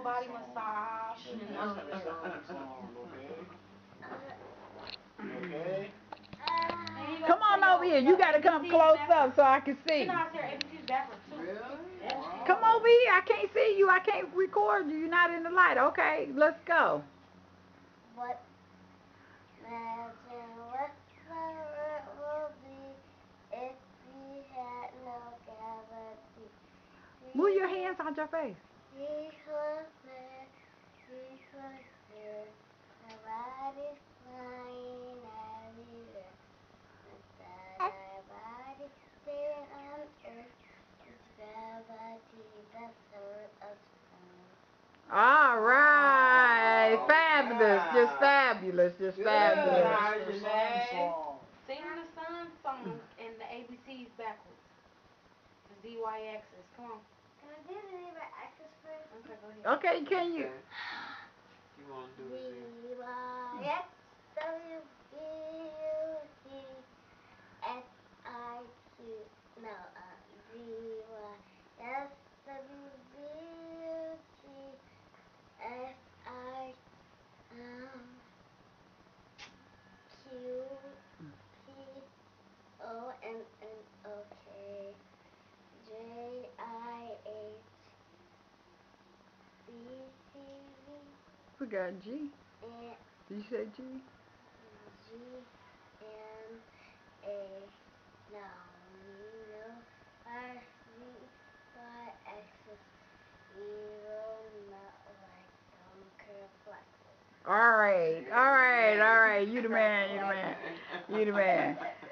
body massage and all of that. Okay. And you Come gotta say on over here. You gotta come ABCs close backwards. up so I can You see. know how to say ABCs backwards too. Really? Come Wow. over here. I can't see you. I can't record you. You're not in the light. Okay, let's go. What imagine what the world will be if we had no gravity. Move your hands out your face. We could live, we could live. Nobody's flying everywhere. Instead, our body living on earth. It's gravity that's hurt us home. All right. Wow. Fabulous. Just Yeah. fabulous. Just Good. fabulous. Hi, Renee. Sing the sun song and the ABCs backwards. The ZY axis. Come on. Can I do the neighbor access first? Okay, go ahead. Okay, can you? Okay. You want to do it? Z-Y-X W-B-U-T S-I-Q no, Z-Y-S W-B-U-T S-I-Q-P-O-N-N-O-K J-I-H-B-C-V We got G. and Did you say G? G-N-A now we know our Z-Y axis. We will not like Dunker flexes. All right. All right. All right. You the I man. You the like man. it. You the man.